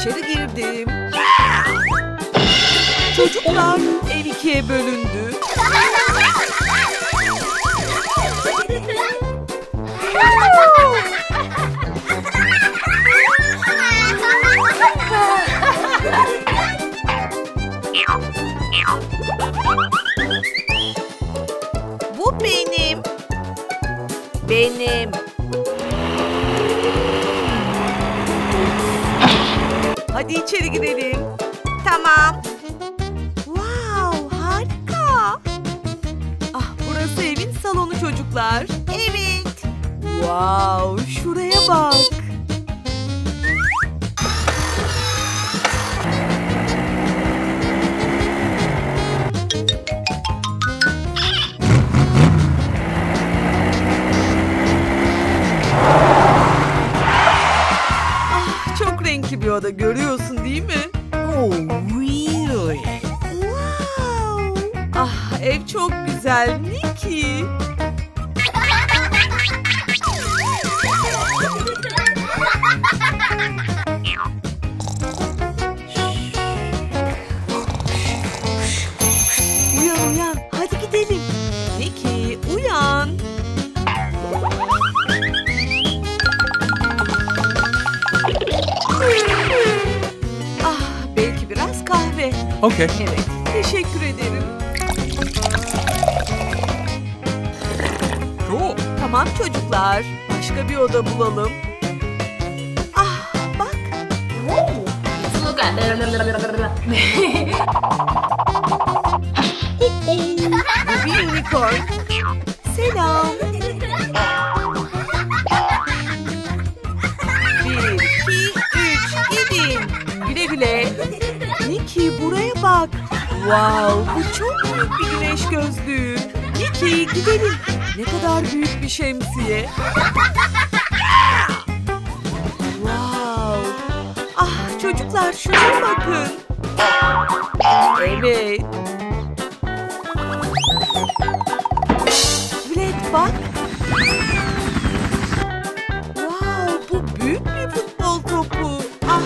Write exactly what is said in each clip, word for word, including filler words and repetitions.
İçeri girdim. Çocuklar, ev ikiye bölündü. Bu benim. Benim. Hadi içeri girelim. Tamam. Wow, harika. Ah, burası evin salonu çocuklar. Evet. Wow, şuraya bak. Renkli bir oda görüyorsun değil mi? Oh, really? Wow! Ah, ev çok güzel, Nikki. Uyan uyan, hadi gidelim. Nikki, uyan. Kahve. Okay. Evet, teşekkür ederim. Cool. Tamam çocuklar, başka bir oda bulalım. Ah, bak. Bu bir unicorn. Selam. Bir, iki, üç, gidin. Güle güle. Nikki, buraya bak. Wow, bu çok büyük bir güneş gözlüğü. Nikki, gidelim. Ne kadar büyük bir şemsiye. Wow. Ah, çocuklar şuna bakın. Evet. Vlad bak. Wow, bu büyük bir futbol topu. Ah.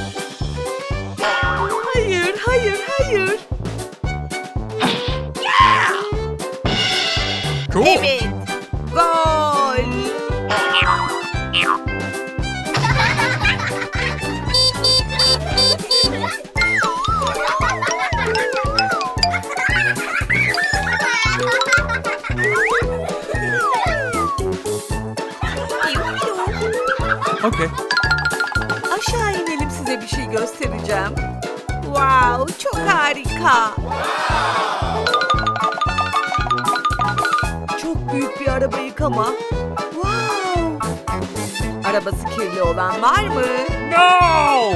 Hayır, hayır, hayır. Cool. Evet. Gol. Okay. Aşağı inelim, size bir şey göstereceğim. Wow, çok harika. Çok büyük bir araba yıkama. Wow. Arabası kirli olan var mı? No!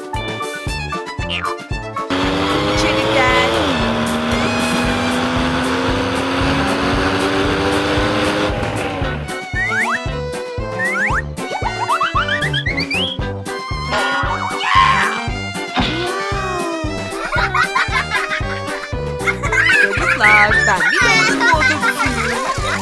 İçeri gel. Çocuklar, ben bir dondurma otobüsüyüm.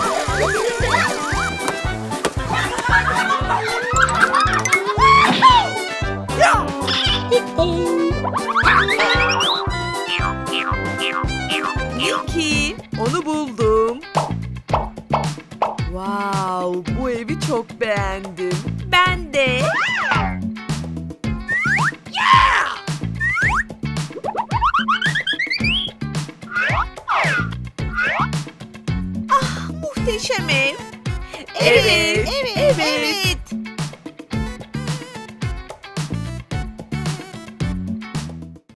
Nikki, onu buldum. Wow, bu evi çok beğendim. Ben de. Ah, muhteşem ev. Evet, evet, evet. evet.